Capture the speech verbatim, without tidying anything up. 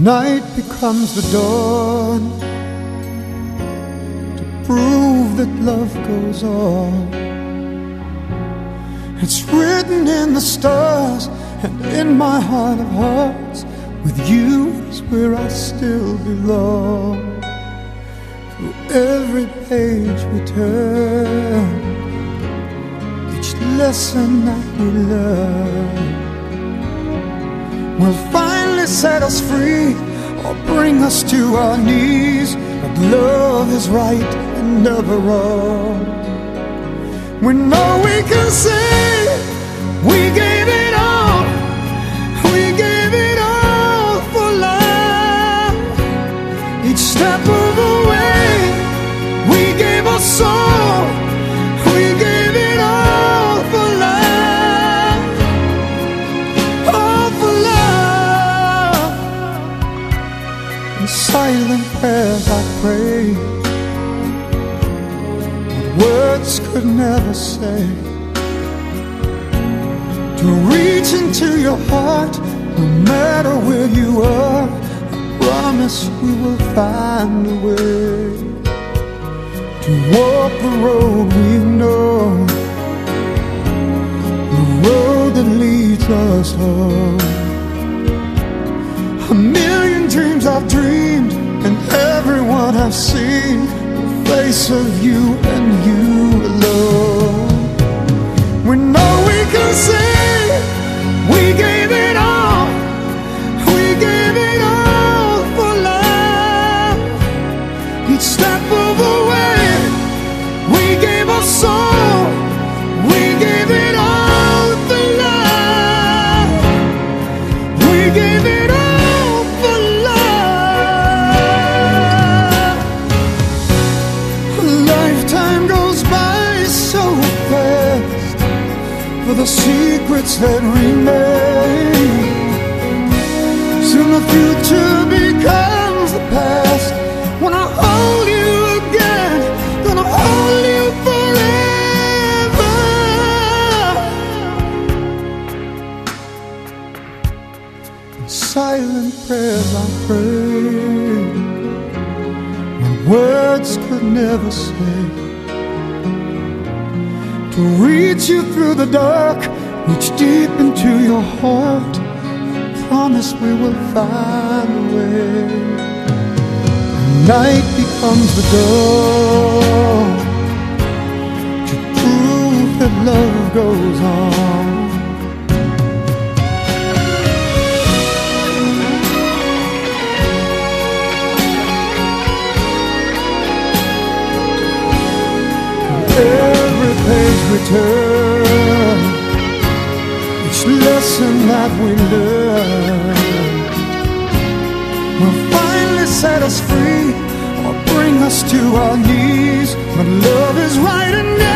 Night becomes the dawn to prove that love goes on. It's written in the stars and in my heart of hearts, with you is where I still belong. Through every page we turn, each lesson that we learn will finally set us free or bring us to our knees. But love is right and never wrong. We know we can say we gave it all, we gave it all for love. Each step of the way we gave our soul, we gave it all for love, all for love. In silent prayers I pray, words could never say, to reach into your heart, no matter where you are. I promise we will find a way to walk the road we know, the road that leads us home. A million dreams I've dreamed, and everyone I've seen, face of you and you alone. We know we can say we gave it all, we gave it all for love. Each step of the way we gave our soul, we gave it all for love, we gave it all for love. Lifetime goes by so fast for the secrets that remain. Soon the future becomes the past. When I hold you again, gonna hold you forever. In silent prayers I pray, words could never say, to reach you through the dark, reach deep into your heart. Promise we will find a way. And night becomes the dawn to prove that love goes on. Every page we turn, each lesson that we learn will finally set us free or bring us to our knees. But love is right and